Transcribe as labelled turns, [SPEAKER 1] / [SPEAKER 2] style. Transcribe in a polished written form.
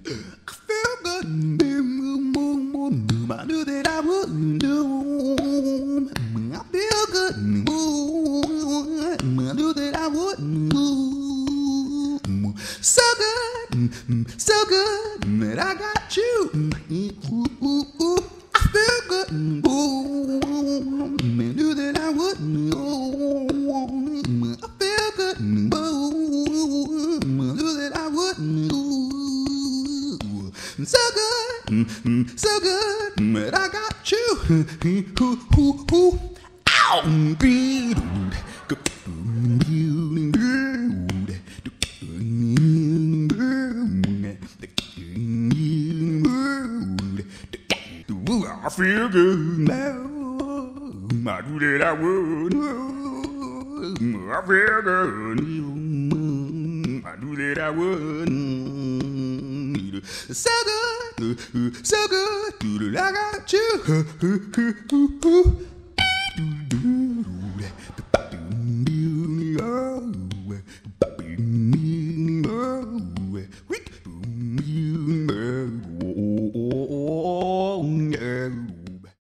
[SPEAKER 1] I feel good. I knew that I wouldn't do. I feel good. I knew that I wouldn't do. So good that I got you. I feel good. I knew that I wouldn't. I feel good. I knew that I wouldn't. So good that I got you. Ow! I feel good now. I knew that I would. I feel good. I knew that I would. So good, I got you.